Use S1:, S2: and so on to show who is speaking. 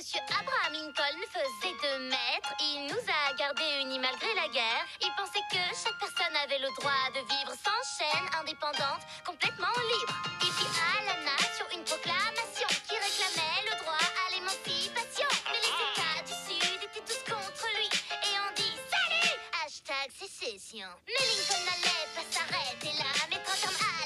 S1: Monsieur Abraham Lincoln faisait de maître. Il nous a gardés unis malgré la guerre. Il pensait que chaque personne avait le droit de vivre sans chaîne, indépendante, complètement libre. Il fit à la nation une proclamation qui réclamait le droit à l'émancipation. Mais les États du Sud étaient tous contre lui et on dit salut, hashtag sécession. Mais Lincoln n'allait pas s'arrêter là, mettre un terme à